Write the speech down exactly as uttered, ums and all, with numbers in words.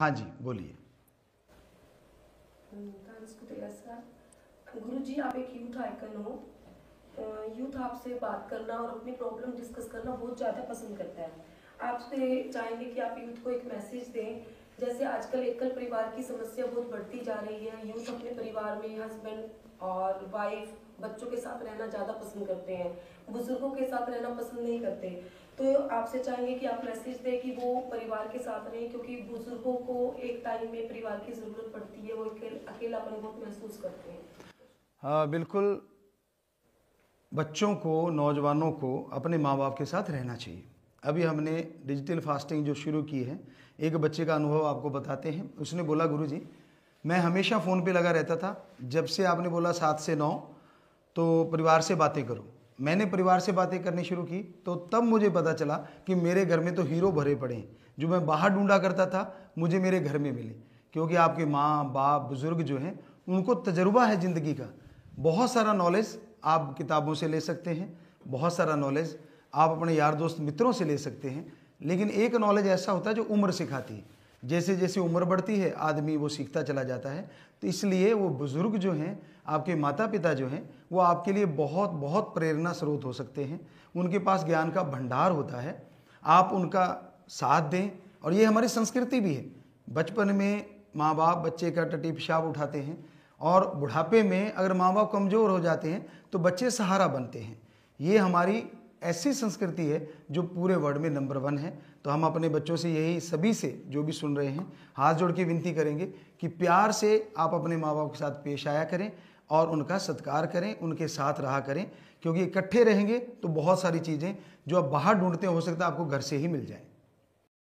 हाँ जी, बोलिए। गुरु जी, आप एक यूथ आइकन हो। यूथ आपसे बात करना और अपनी प्रॉब्लम डिस्कस करना बहुत ज़्यादा पसंद करता है। आपसे चाहेंगे कि आप यूथ को एक मैसेज दें। जैसे आजकल एकल परिवार की समस्या बहुत बढ़ती जा रही है। यूथ अपने परिवार में हस्बैंड और वाइफ बच्चों के साथ रहना ज़्यादा पसंद करते हैं, बुजुर्गों के साथ रहना पसंद नहीं करते। तो आपसे चाहेंगे कि आप मैसेज दें कि वो परिवार के साथ रहें, क्योंकि बुजुर्गों को एक टाइम में परिवार की ज़रूरत पड़ती है, वो अकेलापन बहुत महसूस करते हैं। हाँ बिल्कुल, बच्चों को, नौजवानों को अपने माँ बाप के साथ रहना चाहिए। अभी हमने डिजिटल फास्टिंग जो शुरू की है, एक बच्चे का अनुभव आपको बताते हैं। उसने बोला, गुरुजी मैं हमेशा फ़ोन पे लगा रहता था, जब से आपने बोला सात से नौ तो परिवार से बातें करो, मैंने परिवार से बातें करनी शुरू की तो तब मुझे पता चला कि मेरे घर में तो हीरो भरे पड़े हैं। जो मैं बाहर ढूंढा करता था, मुझे मेरे घर में मिले। क्योंकि आपके माँ बाप बुज़ुर्ग जो हैं, उनको तजुर्बा है ज़िंदगी का। बहुत सारा नॉलेज आप किताबों से ले सकते हैं, बहुत सारा नॉलेज आप अपने यार दोस्त मित्रों से ले सकते हैं, लेकिन एक नॉलेज ऐसा होता है जो उम्र सिखाती है। जैसे जैसे उम्र बढ़ती है आदमी वो सीखता चला जाता है। तो इसलिए वो बुज़ुर्ग जो हैं, आपके माता पिता जो हैं, वो आपके लिए बहुत बहुत प्रेरणा स्रोत हो सकते हैं। उनके पास ज्ञान का भंडार होता है, आप उनका साथ दें। और ये हमारी संस्कृति भी है। बचपन में माँ बाप बच्चे का टटी पेशाब उठाते हैं, और बुढ़ापे में अगर माँ बाप कमज़ोर हो जाते हैं तो बच्चे सहारा बनते हैं। ये हमारी ऐसी संस्कृति है जो पूरे वर्ल्ड में नंबर वन है। तो हम अपने बच्चों से यही, सभी से जो भी सुन रहे हैं, हाथ जोड़ के विनती करेंगे कि प्यार से आप अपने माँ बाप के साथ पेश आया करें और उनका सत्कार करें, उनके साथ रहा करें। क्योंकि इकट्ठे रहेंगे तो बहुत सारी चीज़ें जो आप बाहर ढूंढते हो सकता है आपको घर से ही मिल जाए।